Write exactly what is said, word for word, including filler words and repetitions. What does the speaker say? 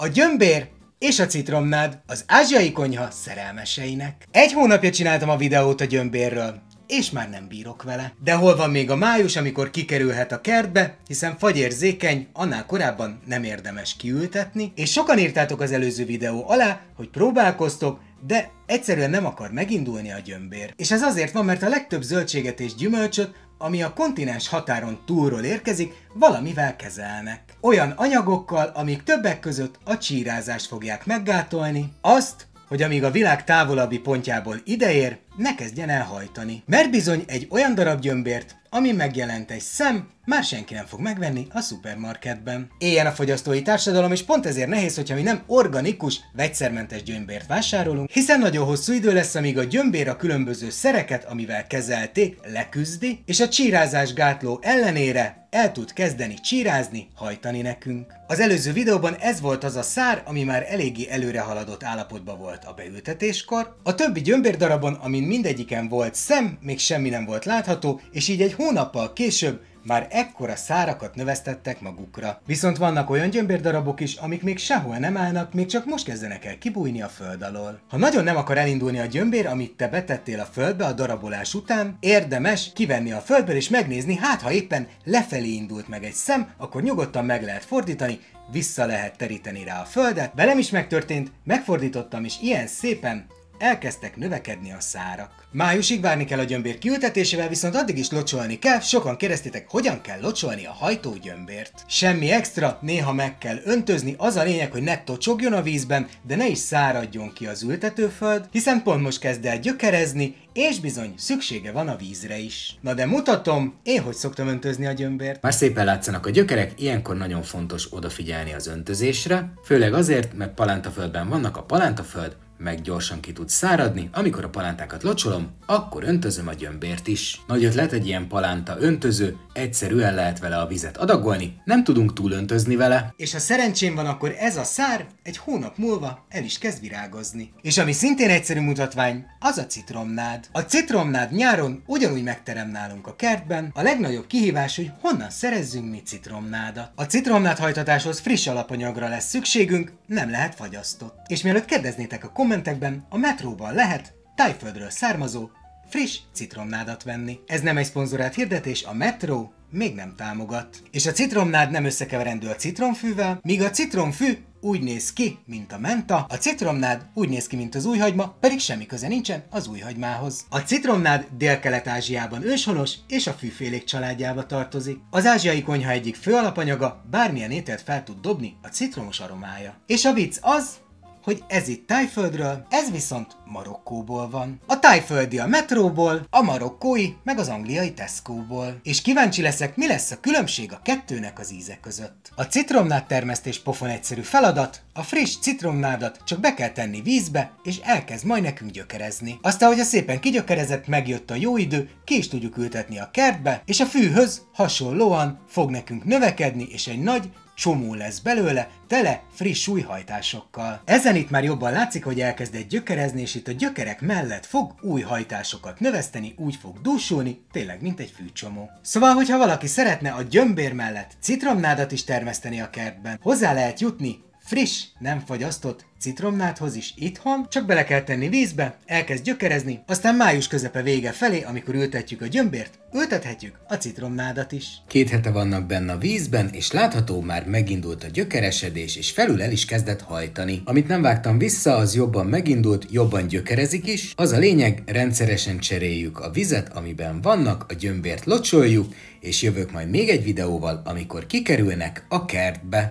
A gyömbér és a citromnád az ázsiai konyha szerelmeseinek. Egy hónapja csináltam a videót a gyömbérről, és már nem bírok vele. De hol van még a május, amikor kikerülhet a kertbe, hiszen fagyérzékeny, annál korábban nem érdemes kiültetni, és sokan írtátok az előző videó alá, hogy próbálkoztok, de egyszerűen nem akar megindulni a gyömbér. És ez azért van, mert a legtöbb zöldséget és gyümölcsöt, ami a kontinens határon túlról érkezik, valamivel kezelnek. Olyan anyagokkal, amik többek között a csírázást fogják meggátolni, azt, hogy amíg a világ távolabbi pontjából ideér, ne kezdjen el hajtani. Mert bizony egy olyan darab gyömbért, ami megjelent egy szem, már senki nem fog megvenni a szupermarketben. Éljen a fogyasztói társadalom, és pont ezért nehéz, hogyha mi nem organikus, vegyszermentes gyömbért vásárolunk, hiszen nagyon hosszú idő lesz, amíg a gyömbér a különböző szereket, amivel kezelték, leküzdi, és a csírázás gátló ellenére el tud kezdeni csírázni, hajtani nekünk. Az előző videóban ez volt az a szár, ami már eléggé előre haladott állapotban volt a beültetéskor. A többi gyömbérdarabon, amin mindegyiken volt szem, még semmi nem volt látható, és így egy hónappal később már ekkora szárakat növesztettek magukra. Viszont vannak olyan gyömbérdarabok is, amik még sehol nem állnak, még csak most kezdenek el kibújni a föld alól. Ha nagyon nem akar elindulni a gyömbér, amit te betettél a földbe a darabolás után, érdemes kivenni a földből és megnézni, hát ha éppen lefelé indult meg egy szem, akkor nyugodtan meg lehet fordítani, vissza lehet teríteni rá a földet. Velem is megtörtént, megfordítottam, és ilyen szépen elkezdtek növekedni a szárak. Májusig várni kell a gyömbér kiültetésével, viszont addig is locsolni kell. Sokan kérdeztétek, hogyan kell locsolni a hajtógyömbért. Semmi extra, néha meg kell öntözni, az a lényeg, hogy ne tocsogjon a vízben, de ne is száradjon ki az ültetőföld, hiszen pont most kezd el gyökerezni, és bizony szüksége van a vízre is. Na de mutatom, én hogy szoktam öntözni a gyömbért. Már szépen látszanak a gyökerek, ilyenkor nagyon fontos odafigyelni az öntözésre, főleg azért, mert palántaföldben vannak, a palántaföld meg gyorsan ki tud száradni, amikor a palántákat locsolom, akkor öntözöm a gyömbért is. Nagy ötlet egy ilyen palánta öntöző, egyszerűen lehet vele a vizet adagolni, nem tudunk túl öntözni vele. És ha szerencsém van, akkor ez a szár egy hónap múlva el is kezd virágozni. És ami szintén egyszerű mutatvány, az a citromnád. A citromnád nyáron ugyanúgy megterem nálunk a kertben, a legnagyobb kihívás, hogy honnan szerezzünk mi citromnádat. A citromnád hajtatáshoz friss alapanyagra lesz szükségünk, nem lehet fagyasztott. És mielőtt kérdeznétek a kommentekben, a metróban lehet Tájföldről származó, friss citromnádat venni. Ez nem egy szponzorált hirdetés, a metró még nem támogat. És a citromnád nem összekeverendő a citromfűvel, míg a citromfű úgy néz ki, mint a menta, a citromnád úgy néz ki, mint az újhagyma, pedig semmi köze nincsen az újhagymához. A citromnád Dél-Kelet-Ázsiában őshonos, és a fűfélék családjába tartozik. Az ázsiai konyha egyik fő alapanyaga, bármilyen ételt fel tud dobni a citromos aromája. És a vicc az, hogy ez itt Tájföldről, ez viszont Marokkóból van. A tájföldi a metróból, a marokkói meg az angliai Tesco-ból. És kíváncsi leszek, mi lesz a különbség a kettőnek az íze között. A citromnád termesztés pofon egyszerű feladat, a friss citromnádat csak be kell tenni vízbe, és elkezd majd nekünk gyökerezni. Aztán, hogy a szépen kigyökerezett, megjött a jó idő, ki is tudjuk ültetni a kertbe, és a fűhöz hasonlóan fog nekünk növekedni, és egy nagy csomó lesz belőle, tele friss újhajtásokkal. Ezen itt már jobban látszik, hogy elkezdett gyökerezni, és itt a gyökerek mellett fog új hajtásokat növeszteni, úgy fog dúsulni, tényleg mint egy fűcsomó. Szóval, hogyha valaki szeretne a gyömbér mellett citromnádat is termeszteni a kertben, hozzá lehet jutni friss, nem fagyasztott citromnádhoz is itthon, csak bele kell tenni vízbe, elkezd gyökerezni, aztán május közepe vége felé, amikor ültetjük a gyömbért, ültethetjük a citromnádat is. Két hete vannak benne a vízben, és látható, már megindult a gyökeresedés, és felül el is kezdett hajtani. Amit nem vágtam vissza, az jobban megindult, jobban gyökerezik is. Az a lényeg, rendszeresen cseréljük a vizet, amiben vannak, a gyömbért locsoljuk, és jövök majd még egy videóval, amikor kikerülnek a kertbe.